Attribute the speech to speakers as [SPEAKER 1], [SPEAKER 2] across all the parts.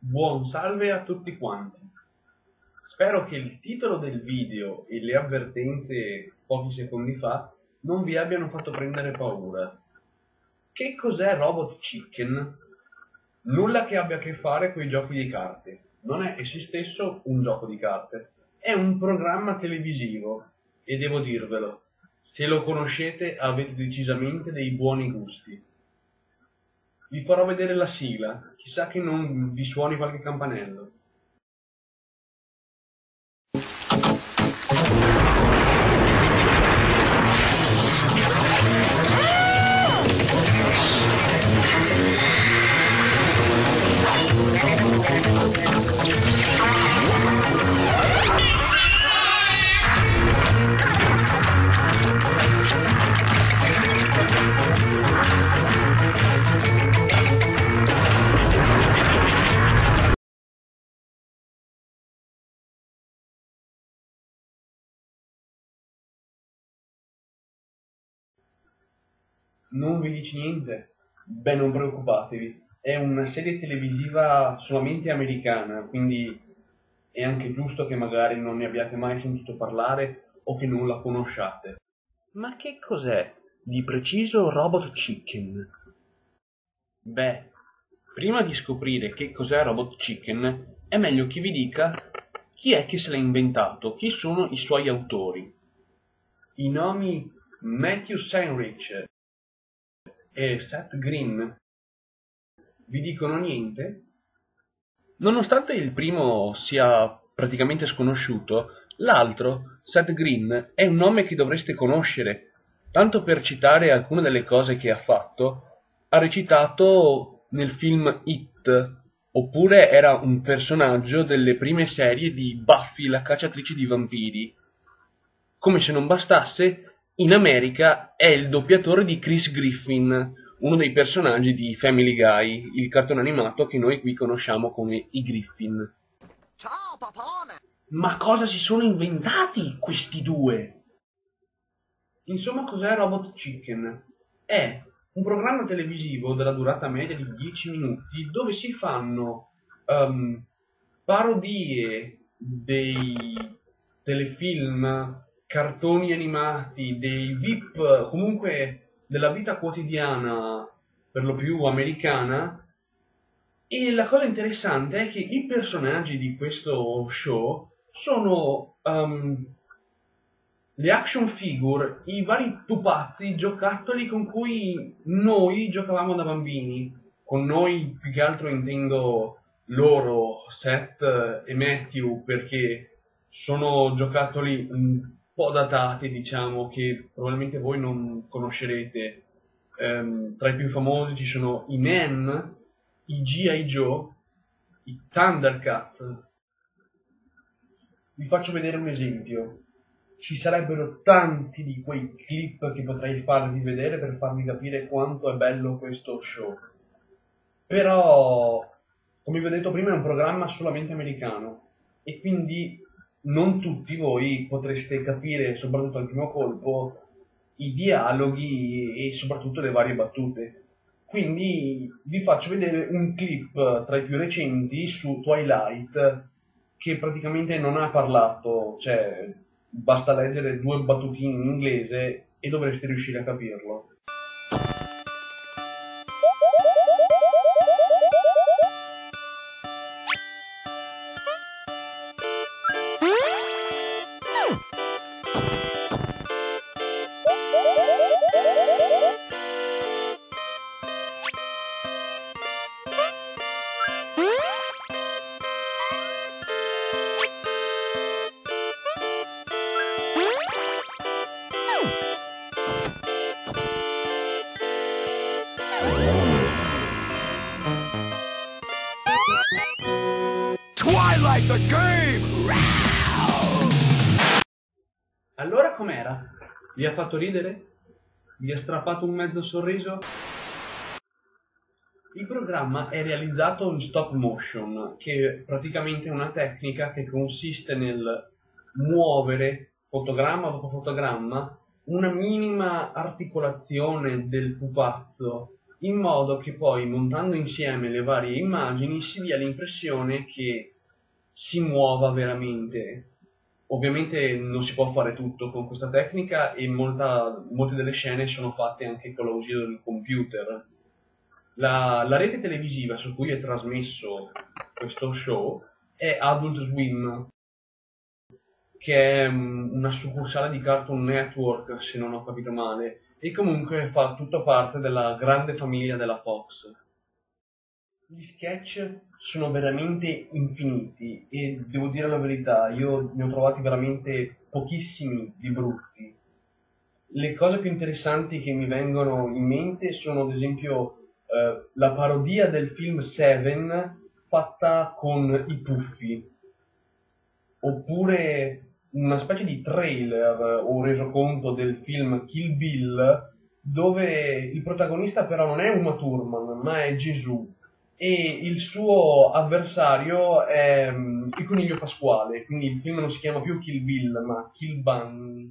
[SPEAKER 1] Buon salve a tutti quanti. Spero che il titolo del video e le avvertenze pochi secondi fa non vi abbiano fatto prendere paura. Che cos'è Robot Chicken? Nulla che abbia a che fare con i giochi di carte. Non è essi stesso un gioco di carte. È un programma televisivo. E devo dirvelo, se lo conoscete avete decisamente dei buoni gusti. Vi farò vedere la sigla, chissà che non vi suoni qualche campanello. Non vi dici niente? Beh, non preoccupatevi, è una serie televisiva solamente americana, quindi è anche giusto che magari non ne abbiate mai sentito parlare o che non la conosciate. Ma che cos'è di preciso Robot Chicken? Beh, prima di scoprire che cos'è Robot Chicken, è meglio che vi dica chi è che se l'ha inventato, chi sono i suoi autori. I nomi Matthew Steinrich e Seth Green vi dicono niente? Nonostante il primo sia praticamente sconosciuto, l'altro, Seth Green, è un nome che dovreste conoscere. Tanto per citare alcune delle cose che ha fatto, ha recitato nel film It, oppure era un personaggio delle prime serie di Buffy, la cacciatrice di vampiri. Come se non bastasse, in America è il doppiatore di Chris Griffin, uno dei personaggi di Family Guy, il cartone animato che noi qui conosciamo come i Griffin.
[SPEAKER 2] Ciao, papone!
[SPEAKER 1] Ma cosa si sono inventati questi due? Insomma, cos'è Robot Chicken? È un programma televisivo della durata media di 10 minuti dove si fanno parodie dei telefilm, cartoni animati, dei VIP, comunque della vita quotidiana, per lo più americana. E la cosa interessante è che i personaggi di questo show sono le action figure, i vari pupazzi, giocattoli con cui noi giocavamo da bambini. Con noi più che altro intendo loro, Seth e Matthew, perché sono giocattoli un po' datati, diciamo, che probabilmente voi non conoscerete. Tra i più famosi ci sono i Men, i G.I. Joe, i Thundercat. Vi faccio vedere un esempio. Ci sarebbero tanti di quei clip che potrei farvi vedere per farvi capire quanto è bello questo show. Però, come vi ho detto prima, è un programma solamente americano e quindi non tutti voi potreste capire, soprattutto al primo colpo, i dialoghi e soprattutto le varie battute. Quindi vi faccio vedere un clip tra i più recenti su Twilight che praticamente non ha parlato, cioè basta leggere due battutine in inglese e dovreste riuscire a capirlo.
[SPEAKER 2] Twilight the game!
[SPEAKER 1] Allora com'era? Vi ha fatto ridere? Vi ha strappato un mezzo sorriso? Il programma è realizzato in stop motion, che praticamente è una tecnica che consiste nel muovere fotogramma dopo fotogramma una minima articolazione del pupazzo in modo che poi, montando insieme le varie immagini, si dia l'impressione che si muova veramente. Ovviamente non si può fare tutto con questa tecnica e molte delle scene sono fatte anche con l'ausilio del computer. La rete televisiva su cui è trasmesso questo show è Adult Swim, che è una succursale di Cartoon Network, se non ho capito male, e comunque fa tutta parte della grande famiglia della Fox. Gli sketch sono veramente infiniti e devo dire la verità, io ne ho trovati veramente pochissimi di brutti. Le cose più interessanti che mi vengono in mente sono ad esempio la parodia del film Seven fatta con i Puffi, oppure una specie di trailer o resoconto del film Kill Bill, dove il protagonista però non è Uma Thurman, ma è Gesù, e il suo avversario è il coniglio pasquale, quindi il film non si chiama più Kill Bill, ma Kill Bunny.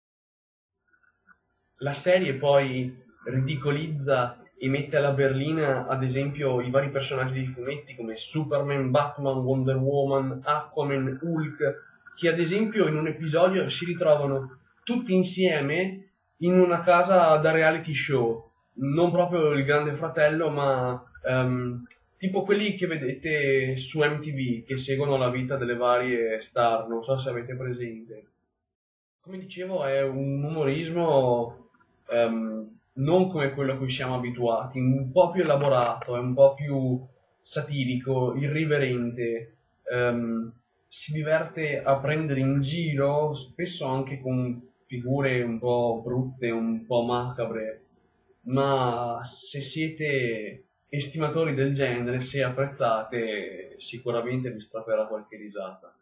[SPEAKER 1] La serie poi ridicolizza e mette alla berlina, ad esempio, i vari personaggi dei fumetti come Superman, Batman, Wonder Woman, Aquaman, Hulk, che ad esempio in un episodio si ritrovano tutti insieme in una casa da reality show, non proprio il Grande Fratello, ma tipo quelli che vedete su MTV, che seguono la vita delle varie star, non so se avete presente. Come dicevo, è un umorismo non come quello a cui siamo abituati, un po' più elaborato, è un po' più satirico, irriverente, si diverte a prendere in giro, spesso anche con figure un po' brutte, un po' macabre, ma se siete estimatori del genere, se apprezzate, sicuramente vi strapperà qualche risata.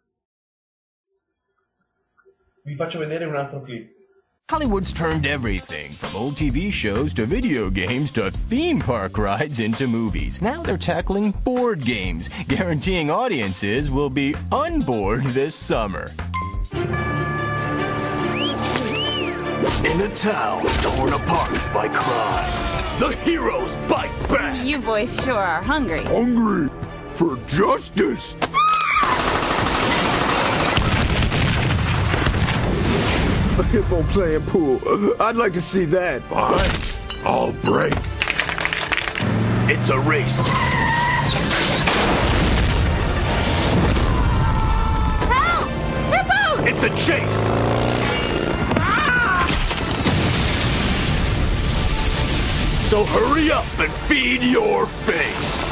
[SPEAKER 1] Vi faccio vedere un altro clip.
[SPEAKER 3] Hollywood's turned everything from old TV shows to video games to theme park rides into movies. Now they're tackling board games, guaranteeing audiences will be unbored this summer.
[SPEAKER 2] In a town torn apart by crime, the heroes bite back.
[SPEAKER 4] You boys sure are hungry.
[SPEAKER 2] Hungry for justice.
[SPEAKER 5] A hippo playing pool. I'd like to see that.
[SPEAKER 2] Fine, I'll break. It's a race.
[SPEAKER 4] Help! Hippos!
[SPEAKER 2] It's a chase. So hurry up and feed your face.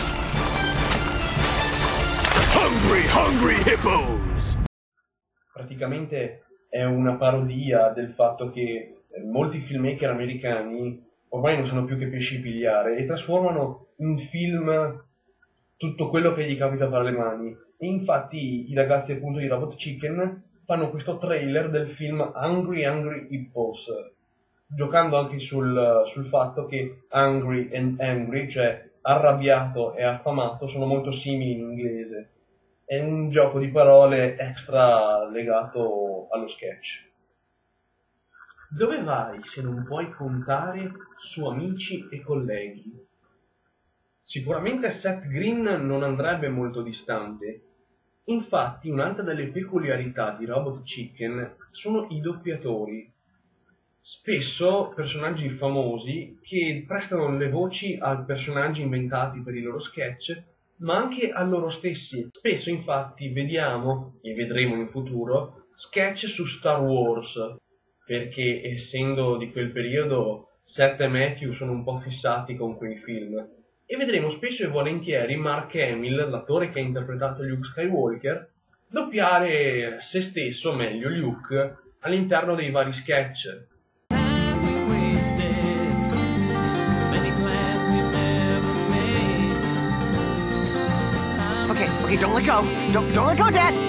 [SPEAKER 2] Hungry, hungry hippos.
[SPEAKER 1] Praticamente è una parodia del fatto che molti filmmaker americani ormai non sanno più che pesci pigliare e trasformano in film tutto quello che gli capita tra le mani. E infatti i ragazzi appunto di Robot Chicken fanno questo trailer del film Hungry Hungry Hippos, giocando anche sul fatto che hungry and angry, cioè arrabbiato e affamato, sono molto simili in inglese. È un gioco di parole extra legato allo sketch. Dove vai se non puoi contare su amici e colleghi? Sicuramente Seth Green non andrebbe molto distante. Infatti un'altra delle peculiarità di Robot Chicken sono i doppiatori. Spesso personaggi famosi che prestano le voci a personaggi inventati per i loro sketch, ma anche a loro stessi. Spesso infatti vediamo, e vedremo in futuro, sketch su Star Wars, perché essendo di quel periodo Seth e Matthew sono un po' fissati con quei film. E vedremo spesso e volentieri Mark Hamill, l'attore che ha interpretato Luke Skywalker, doppiare se stesso, meglio Luke, all'interno dei vari sketch.
[SPEAKER 2] Okay, don't let go. Don't let go, Dad.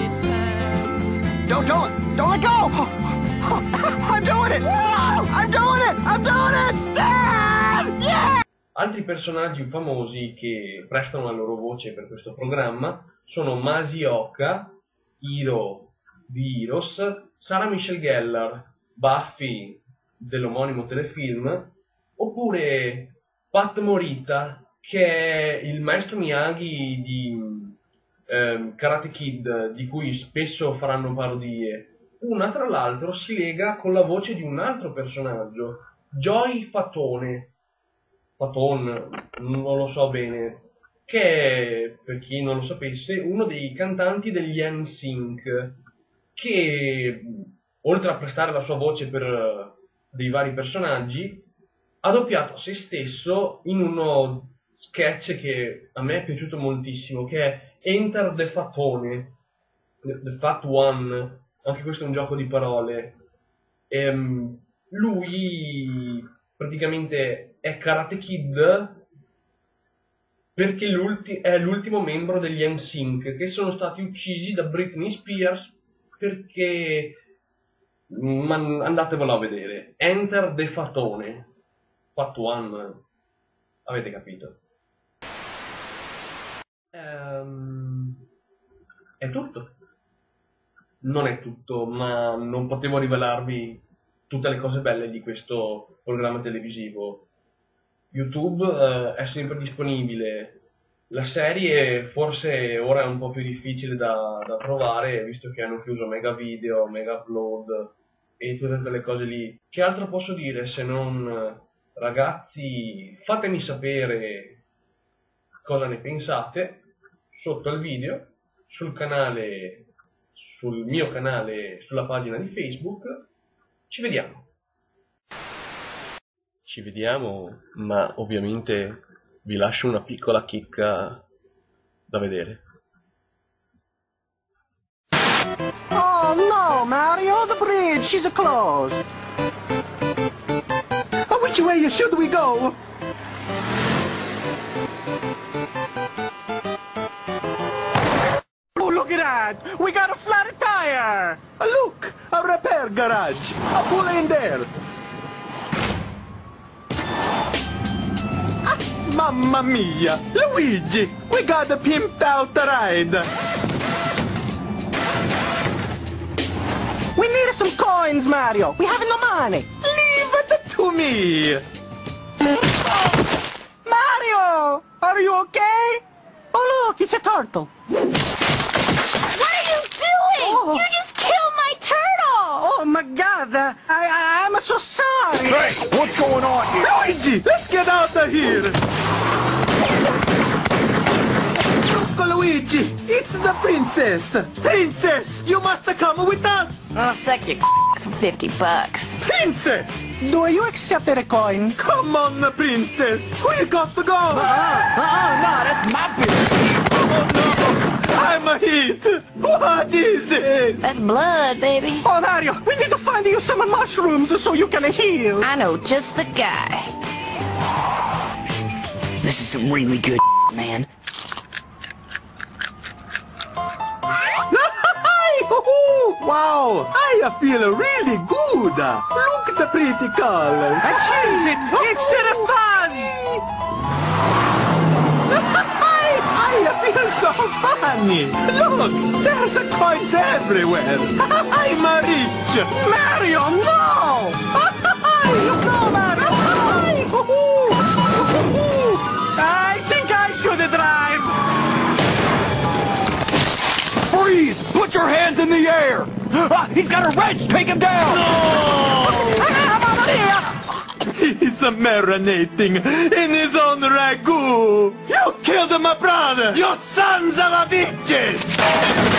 [SPEAKER 2] Don't let go. I'm doing it. I'm doing it. I'm doing it. Dad! Yeah!
[SPEAKER 1] Altri personaggi famosi che prestano la loro voce per questo programma sono Masi Oka, Hiro di Heroes, Sarah Michelle Gellar, Buffy dell'omonimo telefilm, oppure Pat Morita, che è il maestro Miyagi di Karate Kid, di cui spesso faranno parodie. Una, tra l'altro, si lega con la voce di un altro personaggio, Joey Fatone, non lo so bene, che è, per chi non lo sapesse, uno dei cantanti degli NSYNC, che, oltre a prestare la sua voce per dei vari personaggi, ha doppiato se stesso in uno sketch che a me è piaciuto moltissimo, che è Enter the Fatone, The Fat One, anche questo è un gioco di parole. Lui praticamente è Karate Kid perché è l'ultimo membro degli NSYNC, che sono stati uccisi da Britney Spears perché... ma andatevelo a vedere. Enter the Fatone, Fat One, avete capito. È tutto. Non è tutto, ma non potevo rivelarvi tutte le cose belle di questo programma televisivo. YouTube è sempre disponibile. La serie forse ora è un po' più difficile da trovare, visto che hanno chiuso Mega Video, Mega Upload e tutte quelle cose lì. Che altro posso dire se non, ragazzi, fatemi sapere cosa ne pensate sotto al video, sul mio canale, sulla pagina di Facebook. Ci vediamo, ma ovviamente vi lascio una piccola chicca da vedere.
[SPEAKER 2] Oh no, Mario, the bridge, she's closed. Oh, which way should we go? Oh, look at that! We got a flat tire!
[SPEAKER 5] Look, a repair garage. I'll pull in there. Mamma mia! Luigi! We got a pimped out ride!
[SPEAKER 2] We need some coins, Mario. We have no money.
[SPEAKER 5] Leave it to me!
[SPEAKER 2] Mario! Are you okay? Oh, look, it's a turtle.
[SPEAKER 4] What are you doing?
[SPEAKER 2] Oh.
[SPEAKER 4] You just killed my turtle!
[SPEAKER 2] Oh, my God. I'm so sorry.
[SPEAKER 5] Hey, what's going on here? Luigi, let's get out of here! Look, Luigi, it's the princess. Princess, you must come with us.
[SPEAKER 4] I'll suck your for $50.
[SPEAKER 5] Princess!
[SPEAKER 2] Do you accept the coins?
[SPEAKER 5] Come on, princess. We got to go.
[SPEAKER 2] No, that's my business.
[SPEAKER 5] Oh, no. I'm a hit. What is this?
[SPEAKER 4] That's blood, baby.
[SPEAKER 2] Oh, Mario, we need to find you some mushrooms so you can heal.
[SPEAKER 4] I know just the guy.
[SPEAKER 6] This is some really good man.
[SPEAKER 5] Wow, I feel really good. Look at the pretty colors.
[SPEAKER 2] It's a fuzz.
[SPEAKER 5] I feel so funny. Look, there's coins everywhere. I'm rich.
[SPEAKER 2] Mario, no! No, Mario! I think I should drive.
[SPEAKER 6] Freeze! Put your hands in the air! He's got a wrench! Take him down!
[SPEAKER 5] He's marinating in his own ragu. You killed my brother, you sons of a bitches!